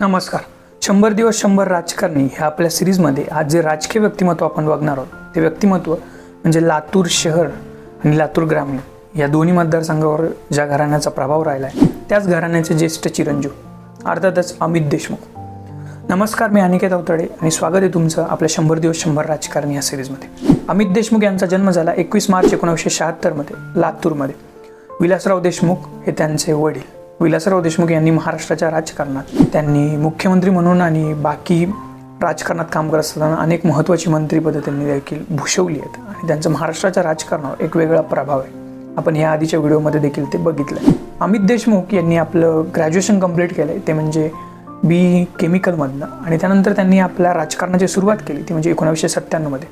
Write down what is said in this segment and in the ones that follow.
नमस्कार. 100 दिवस 100 राजकारणी ह्या आपल्या सिरीजमध्ये आज जे राजकीय व्यक्तिमत्व आपण बघणार आहोत ते व्यक्तिमत्व म्हणजे लातूर शहर आणि लातूर ग्रामीण या दोन्ही मतदारसंघावर ज्या घराण्याचा प्रभाव राहिला आहे त्याच घराण्याचे ज्येष्ठ चिरंजीव अर्थातच अमित देशमुख. नमस्कार, मी अनिकेत अवतडे आणि स्वागत आहे तुमचं आपल्या 100 दिवस 100 राजकारणी या सिरीजमध्ये. अमित देशमुख यांचा जन्म झाला 21 मार्च 1976 मध्ये लातूरमध्ये. विलासराव देशमुख हे त्यांचे वडील. विलासराव देशमुख यांनी महाराष्ट्राच्या राजकारणात त्यांनी मुख्यमंत्री म्हणून आणि बाकी राजकारणात काम करत असताना अनेक महत्त्वाची मंत्रिपदे त्यांनी देखील भूषवली आहेत आणि त्यांचं महाराष्ट्राच्या राजकारणावर एक वेगळा प्रभाव आहे. आपण या आधीच्या व्हिडिओमध्ये देखील ते बघितलं आहे. अमित देशमुख यांनी आपलं ग्रॅज्युएशन कंप्लीट केलं आहे ते म्हणजे बी केमिकलमधनं आणि त्यानंतर त्यांनी आपल्या राजकारणाची सुरुवात केली ती म्हणजे 1997 मध्ये.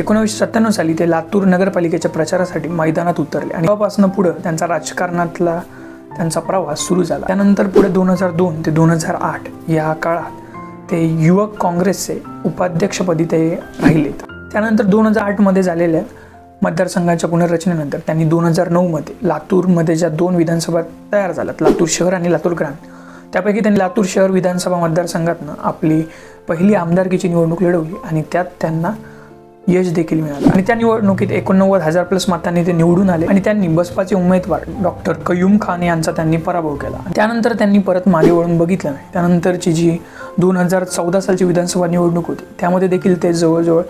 1997 साली ते लातूर नगरपालिकेच्या प्रचारासाठी मैदानात उतरले आणि तेव्हापासून पुढे त्यांचा राजकारणातला त्यांचा प्रवास सुरू झाला. त्यानंतर पुढे 2002 ते 2008 या काळात ते युवक काँग्रेसचे उपाध्यक्षपदी ते राहिलेत. त्यानंतर 2008 मध्ये झालेल्या मतदारसंघाच्या पुनर्रचनेनंतर त्यांनी 2009 मध्ये लातूरमध्ये ज्या दोन विधानसभा तयार झाल्यात, लातूर शहर आणि लातूर ग्रामीण, त्यापैकी त्यांनी लातूर शहर विधानसभा मतदारसंघातनं आपली पहिली आमदारकीची निवडणूक लढवली आणि त्यात त्यांना यश देखील मिळालं आणि त्या निवडणुकीत 89,000+ मतांनी ते निवडून आले आणि त्यांनी बसपाचे उमेदवार डॉक्टर कयूम खान यांचा त्यांनी पराभव केला. त्यानंतर त्यांनी परत मागे वळून बघितलं नाही. त्यानंतरची जी 2014 सालची विधानसभा निवडणूक होती त्यामध्ये देखील ते जवळजवळ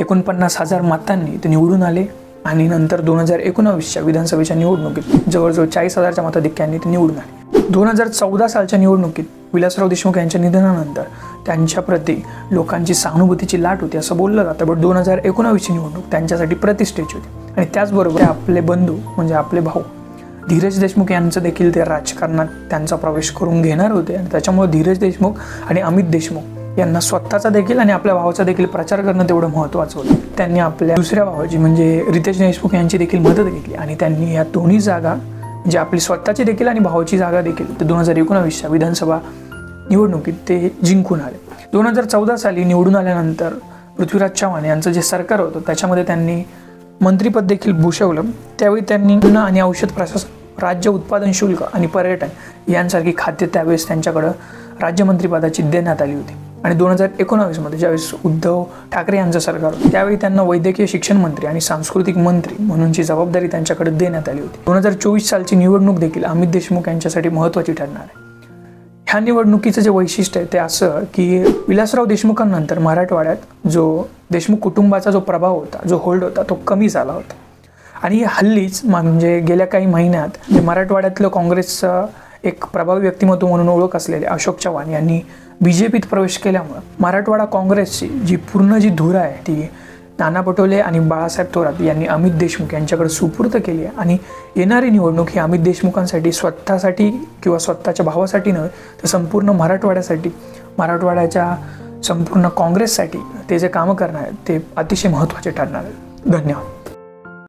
49,000 मतांनी ते निवडून आले आणि नंतर 2019च्या विधानसभेच्या निवडणुकीत जवळजवळ 40,000च्या मताधिक्यांनी ते निवडून आले. 2014 सालच्या निवडणुकीत विलासराव देशमुख यांच्या निधनानंतर त्यांच्याप्रती लोकांची सहानुभूतीची लाट होती असं बोललं जातं. पण 2019ची निवडणूक त्यांच्यासाठी प्रतिष्ठेची होती आणि त्याचबरोबर आपले बंधू म्हणजे आपले भाऊ धीरज देशमुख यांचं देखील ते राजकारणात त्यांचा प्रवेश करून घेणार होते आणि त्याच्यामुळे धीरज देशमुख आणि अमित देशमुख यांना स्वतःचा देखील आणि आपल्या भावाचा देखील प्रचार करणं तेवढं महत्त्वाचं होतं. त्यांनी आपल्या दुसऱ्या भावाची म्हणजे रितेश देशमुख यांची देखील मदत घेतली आणि त्यांनी या दोन्ही जागा म्हणजे आपली स्वतःची देखील आणि भावाची जागा देखील ते 2019च्या विधानसभा निवडणुकीत ते जिंकून आले. 2014 साली निवडून आल्यानंतर पृथ्वीराज चव्हाण यांचं जे सरकार होतं त्याच्यामध्ये त्यांनी मंत्रिपद देखील भूषवलं. त्यावेळी त्यांनी अन्न आणि औषध प्रशासन, राज्य उत्पादन शुल्क आणि पर्यटन यांसारखी खाद्य त्यावेळेस त्यांच्याकडं राज्यमंत्रीपदाची देण्यात आली होती. आणि 2019 मध्ये ज्यावेळेस उद्धव ठाकरे यांचं सरकार होतं त्यावेळी त्यांना वैद्यकीय शिक्षण मंत्री आणि सांस्कृतिक मंत्री म्हणूनची जबाबदारी त्यांच्याकडे देण्यात आली होती. 2024 सालची निवडणूक देखील अमित देशमुख यांच्यासाठी महत्त्वाची ठरणार आहे. ह्या निवडणुकीचं जे वैशिष्ट्य आहे ते असं की विलासराव देशमुखांनंतर मराठवाड्यात जो देशमुख कुटुंबाचा जो प्रभाव होता, जो होल्ड होता तो कमी झाला होता आणि हल्लीच म्हणजे गेल्या काही महिन्यात मराठवाड्यातलं काँग्रेसचं एक प्रभावी व्यक्तिमत्व म्हणून ओळख असलेले अशोक चव्हाण यांनी BJPत प्रवेश केल्यामुळं मराठवाडा काँग्रेसची जी पूर्ण जी धुरा आहे ती नाना पटोले आणि बाळासाहेब थोरात यांनी अमित देशमुख यांच्याकडे सुपूर्द केली आहे आणि येणारी निवडणूक ही अमित देशमुखांसाठी स्वतःसाठी किंवा स्वतःच्या भावासाठी नव्हे तर संपूर्ण मराठवाड्यासाठी, मराठवाड्याच्या संपूर्ण काँग्रेससाठी ते जे कामं करणार आहेत ते अतिशय महत्त्वाचे ठरणार आहेत. धन्यवाद.